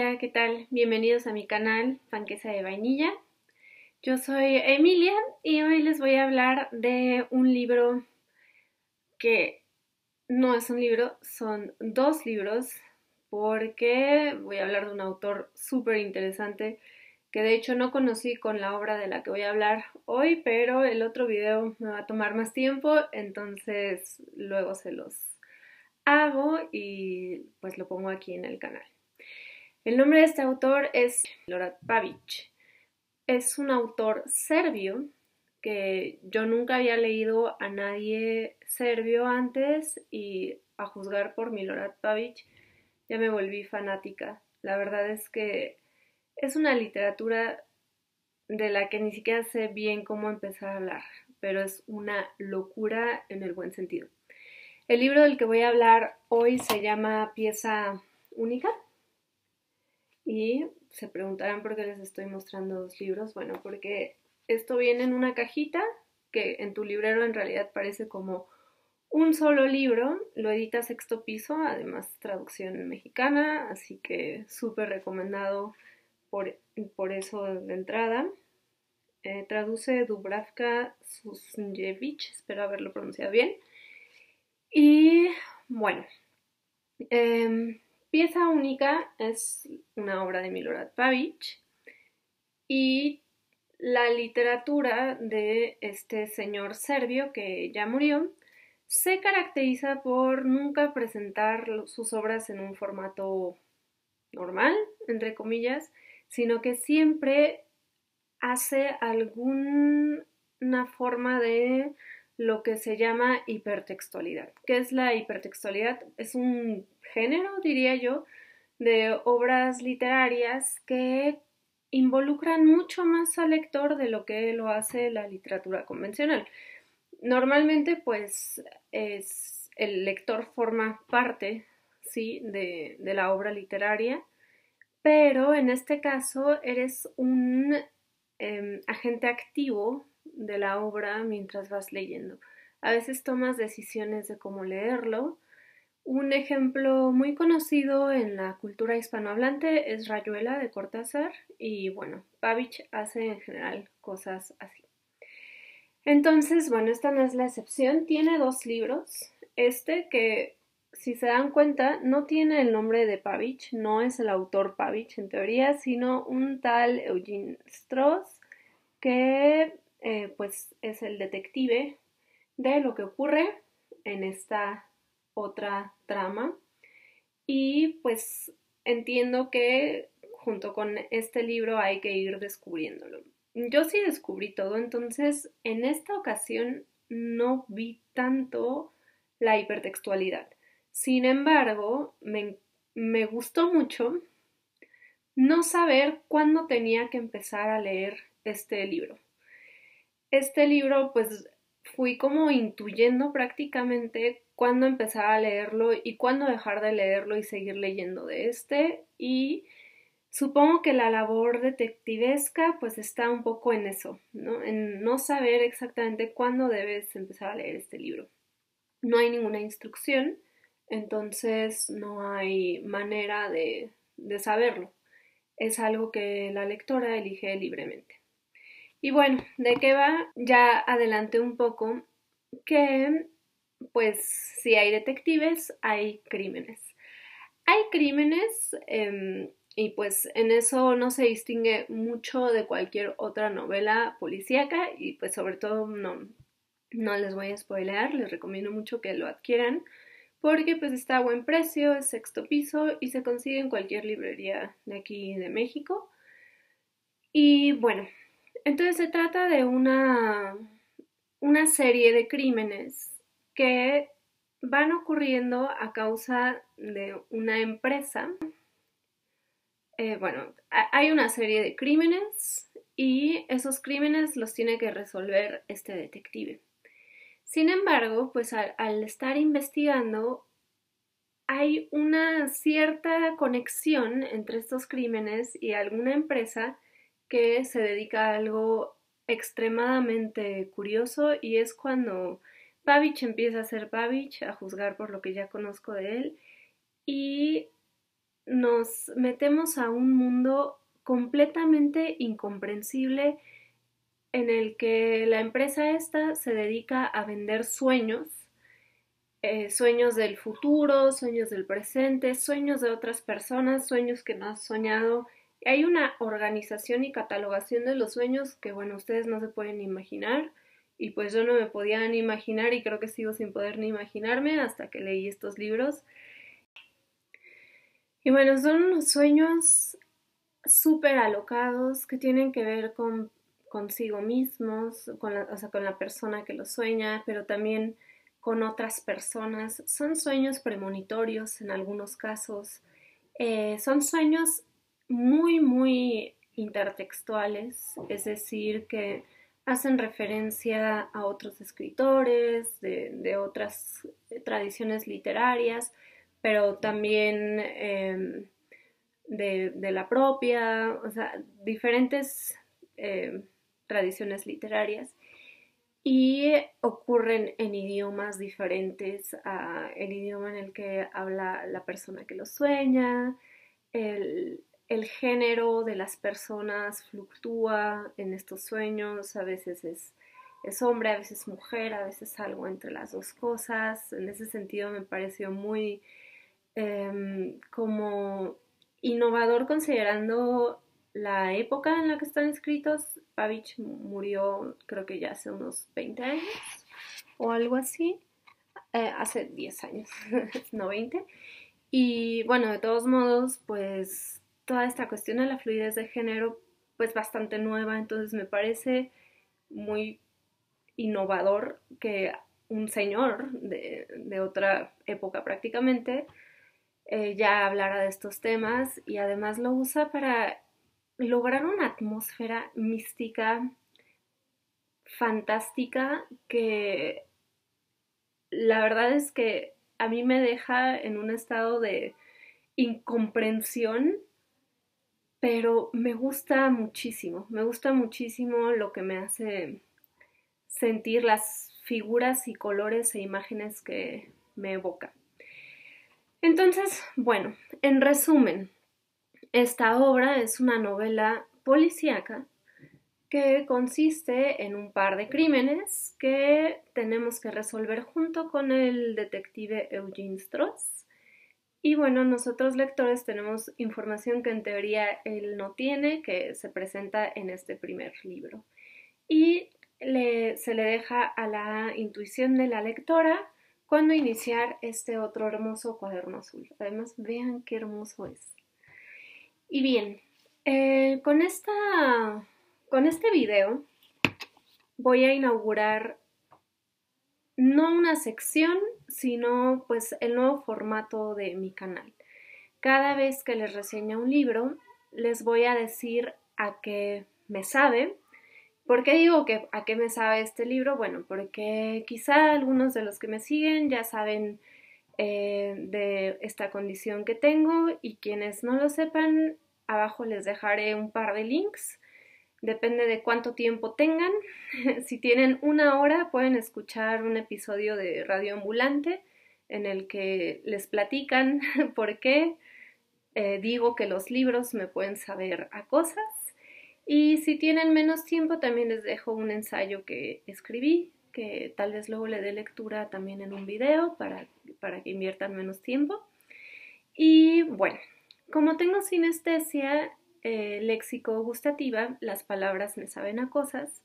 Hola, ¿qué tal? Bienvenidos a mi canal Fanquesa de Vainilla. Yo soy Emilia y hoy les voy a hablar de un libro que no es un libro, son dos libros porque voy a hablar de un autor súper interesante que de hecho no conocí con la obra de la que voy a hablar hoy, pero el otro video me va a tomar más tiempo, entonces luego se los hago y pues lo pongo aquí en el canal. El nombre de este autor es Milorad Pavic. Es un autor serbio que yo nunca había leído a nadie serbio antes y a juzgar por Milorad Pavic ya me volví fanática. La verdad es que es una literatura de la que ni siquiera sé bien cómo empezar a hablar, pero es una locura en el buen sentido. El libro del que voy a hablar hoy se llama Pieza Única. Y se preguntarán por qué les estoy mostrando dos libros. Bueno, porque esto viene en una cajita que en tu librero en realidad parece como un solo libro. Lo edita Sexto Piso, además traducción mexicana, así que súper recomendado por eso de entrada. Traduce Dubravka Susnjevic, espero haberlo pronunciado bien. Y bueno, Pieza Única es una obra de Milorad Pavic y la literatura de este señor serbio que ya murió se caracteriza por nunca presentar sus obras en un formato normal, entre comillas, sino que siempre hace alguna forma de lo que se llama hipertextualidad. ¿Qué es la hipertextualidad? Es un género, diría yo, de obras literarias que involucran mucho más al lector de lo que lo hace la literatura convencional. Normalmente, pues, el lector forma parte, sí, de la obra literaria, pero en este caso eres un agente activo de la obra mientras vas leyendo. A veces tomas decisiones de cómo leerlo. Un ejemplo muy conocido en la cultura hispanohablante es Rayuela de Cortázar y bueno, Pavic hace en general cosas así. Entonces, bueno, esta no es la excepción. Tiene dos libros. Este que, si se dan cuenta, no tiene el nombre de Pavic, no es el autor Pavic en teoría, sino un tal Eugene Strauss que pues es el detective de lo que ocurre en esta otra trama y pues entiendo que junto con este libro hay que ir descubriéndolo. Yo sí descubrí todo, entonces en esta ocasión no vi tanto la hipertextualidad. Sin embargo, me gustó mucho no saber cuándo tenía que empezar a leer este libro. Este libro, pues fui como intuyendo prácticamente cuándo empezar a leerlo y cuándo dejar de leerlo y seguir leyendo de este. Y supongo que la labor detectivesca pues está un poco en eso, ¿no? En no saber exactamente cuándo debes empezar a leer este libro. No hay ninguna instrucción, entonces no hay manera de saberlo. Es algo que la lectora elige libremente. Y bueno, ¿de qué va? Ya adelanté un poco que, pues, si hay detectives, hay crímenes. Hay crímenes y pues en eso no se distingue mucho de cualquier otra novela policíaca y pues sobre todo no les voy a spoilear, les recomiendo mucho que lo adquieran porque pues está a buen precio, es Sexto Piso y se consigue en cualquier librería de aquí de México. Y bueno, entonces se trata de una serie de crímenes que van ocurriendo a causa de una empresa. Bueno, hay una serie de crímenes y esos crímenes los tiene que resolver este detective. Sin embargo, pues al estar investigando, hay una cierta conexión entre estos crímenes y alguna empresa que se dedica a algo extremadamente curioso y es cuando Pavic empieza a ser Pavic, a juzgar por lo que ya conozco de él y nos metemos a un mundo completamente incomprensible en el que la empresa esta se dedica a vender sueños, sueños del futuro, sueños del presente, sueños de otras personas, sueños que no has soñado. Hay una organización y catalogación de los sueños que, bueno, ustedes no se pueden imaginar. Y pues yo no me podía ni imaginar y creo que sigo sin poder ni imaginarme hasta que leí estos libros. Y bueno, son unos sueños súper alocados que tienen que ver con consigo mismos, o sea, con la persona que lo sueña, pero también con otras personas. Son sueños premonitorios en algunos casos. Son sueños muy, muy intertextuales, es decir, que hacen referencia a otros escritores, de otras tradiciones literarias, pero también de la propia, o sea, diferentes tradiciones literarias y ocurren en idiomas diferentes a el idioma en el que habla la persona que lo sueña, el género de las personas fluctúa en estos sueños, a veces es hombre, a veces mujer, a veces algo entre las dos cosas. En ese sentido me pareció muy como innovador considerando la época en la que están escritos. Pavich murió creo que ya hace unos 20 años o algo así, hace 10 años, no 20. Y bueno, de todos modos, pues toda esta cuestión de la fluidez de género, pues bastante nueva, entonces me parece muy innovador que un señor de otra época prácticamente ya hablara de estos temas y además lo usa para lograr una atmósfera mística fantástica que la verdad es que a mí me deja en un estado de incomprensión, pero me gusta muchísimo lo que me hace sentir las figuras y colores e imágenes que me evoca. Entonces, bueno, en resumen, esta obra es una novela policíaca que consiste en un par de crímenes que tenemos que resolver junto con el detective Eugene Strauss. Y bueno, nosotros lectores tenemos información que en teoría él no tiene, que se presenta en este primer libro. Y se le deja a la intuición de la lectora cuando iniciar este otro hermoso cuaderno azul. Además, vean qué hermoso es. Y bien, con este video voy a inaugurar no una sección, sino pues el nuevo formato de mi canal. Cada vez que les reseña un libro, les voy a decir a qué me sabe. ¿Por qué digo que a qué me sabe este libro? Bueno, porque quizá algunos de los que me siguen ya saben de esta condición que tengo y quienes no lo sepan, abajo les dejaré un par de links. Depende de cuánto tiempo tengan. Si tienen una hora, pueden escuchar un episodio de Radio Ambulante en el que les platican por qué digo que los libros me pueden saber a cosas. Y si tienen menos tiempo, también les dejo un ensayo que escribí, que tal vez luego le dé lectura también en un video para que inviertan menos tiempo. Y bueno, como tengo sinestesia léxico gustativa, las palabras me saben a cosas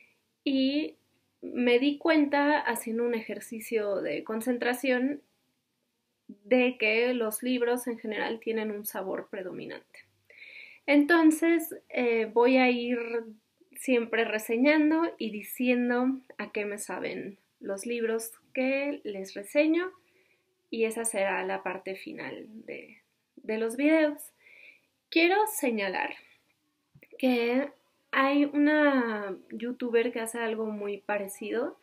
y me di cuenta haciendo un ejercicio de concentración de que los libros en general tienen un sabor predominante. Entonces voy a ir siempre reseñando y diciendo a qué me saben los libros que les reseño y esa será la parte final de los videos. Quiero señalar que hay una youtuber que hace algo muy parecido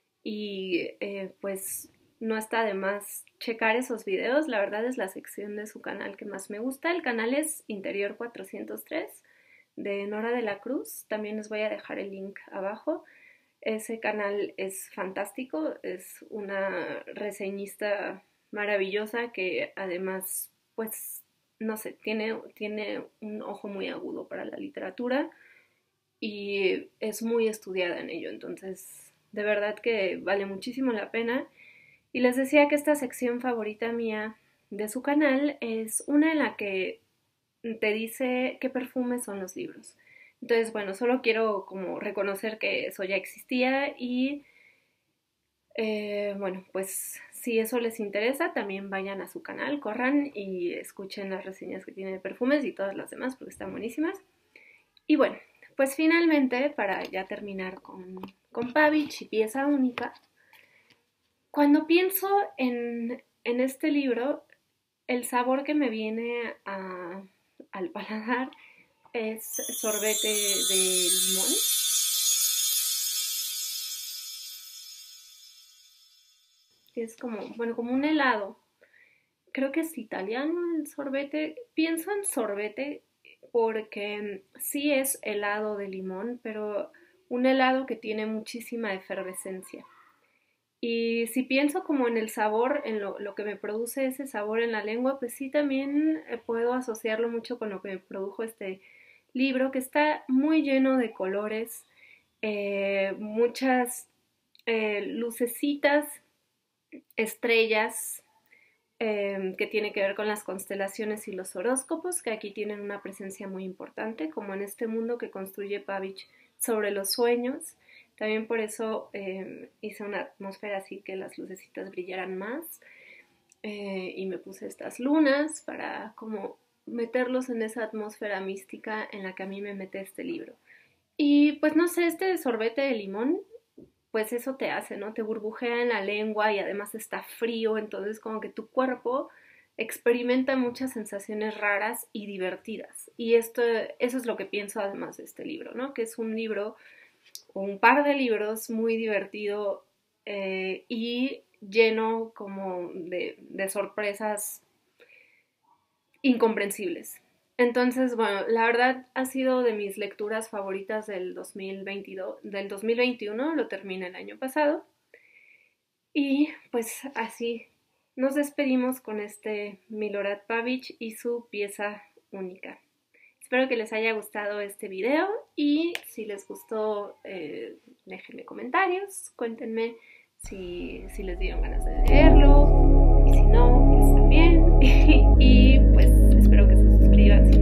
y pues no está de más checar esos videos. La verdad es la sección de su canal que más me gusta. El canal es Interior 403 de Nora de la Cruz. También les voy a dejar el link abajo. Ese canal es fantástico, es una reseñista maravillosa que además pues no sé, tiene un ojo muy agudo para la literatura y es muy estudiada en ello, entonces de verdad que vale muchísimo la pena. Y les decía que esta sección favorita mía de su canal es una en la que te dice qué perfumes son los libros. Entonces, bueno, solo quiero como reconocer que eso ya existía y bueno, pues si eso les interesa, también vayan a su canal, corran y escuchen las reseñas que tiene de perfumes y todas las demás porque están buenísimas. Y bueno, pues finalmente, para ya terminar con Pavich y pieza única, cuando pienso en este libro, el sabor que me viene al paladar es sorbete de limón. Que es como, bueno, como un helado. Creo que es italiano el sorbete. Pienso en sorbete porque sí es helado de limón, pero un helado que tiene muchísima efervescencia. Y si pienso como en el sabor, en lo que me produce ese sabor en la lengua, pues sí también puedo asociarlo mucho con lo que me produjo este libro, que está muy lleno de colores, muchas lucecitas, estrellas, que tiene que ver con las constelaciones y los horóscopos, que aquí tienen una presencia muy importante, como en este mundo que construye Pavich sobre los sueños. También por eso hice una atmósfera así que las lucecitas brillaran más, y me puse estas lunas para como meterlos en esa atmósfera mística en la que a mí me mete este libro. Y pues no sé, este sorbete de limón, pues eso te hace, ¿no? Te burbujea en la lengua y además está frío, entonces como que tu cuerpo experimenta muchas sensaciones raras y divertidas. Y eso es lo que pienso además de este libro, ¿no? Que es un libro o un par de libros muy divertido, y lleno como de sorpresas incomprensibles. Entonces, bueno, la verdad ha sido de mis lecturas favoritas del 2022, del 2021, lo terminé el año pasado. Y pues así nos despedimos con este Milorad Pavich y su pieza única. Espero que les haya gustado este video y si les gustó, déjenme comentarios, cuéntenme si les dieron ganas de leerlo y si no, pues también. Y pues espero que se suscriban si